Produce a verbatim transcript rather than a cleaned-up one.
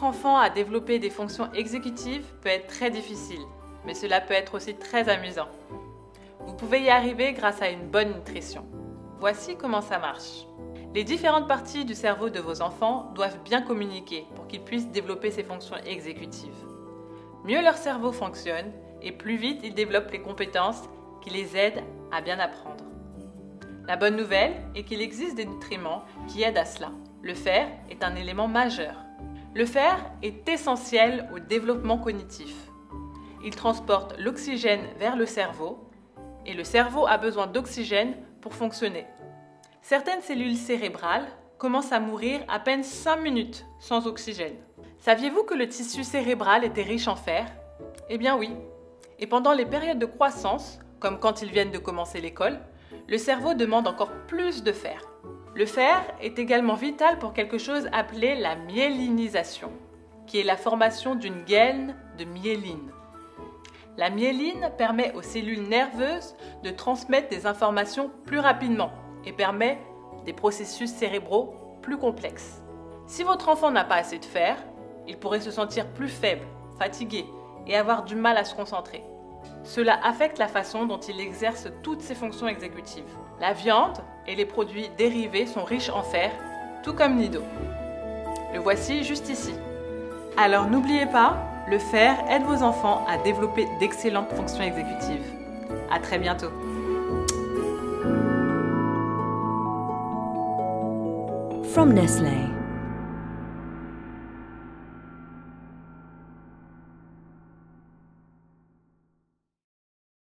votre enfant à développer des fonctions exécutives peut être très difficile, mais cela peut être aussi très amusant. Vous pouvez y arriver grâce à une bonne nutrition. Voici comment ça marche. Les différentes parties du cerveau de vos enfants doivent bien communiquer pour qu'ils puissent développer ces fonctions exécutives. Mieux leur cerveau fonctionne et plus vite ils développent les compétences qui les aident à bien apprendre. La bonne nouvelle est qu'il existe des nutriments qui aident à cela. Le fer est un élément majeur. Le fer est essentiel au développement cognitif. Il transporte l'oxygène vers le cerveau et le cerveau a besoin d'oxygène pour fonctionner. Certaines cellules cérébrales commencent à mourir à peine cinq minutes sans oxygène. Saviez-vous que le tissu cérébral était riche en fer? Eh bien oui. Et pendant les périodes de croissance, comme quand ils viennent de commencer l'école, le cerveau demande encore plus de fer. Le fer est également vital pour quelque chose appelé la myélinisation, qui est la formation d'une gaine de myéline. La myéline permet aux cellules nerveuses de transmettre des informations plus rapidement et permet des processus cérébraux plus complexes. Si votre enfant n'a pas assez de fer, il pourrait se sentir plus faible, fatigué et avoir du mal à se concentrer. Cela affecte la façon dont il exerce toutes ses fonctions exécutives. La viande et les produits dérivés sont riches en fer, tout comme Nido. Le voici juste ici. Alors n'oubliez pas, le fer aide vos enfants à développer d'excellentes fonctions exécutives. À très bientôt. From Nestlé.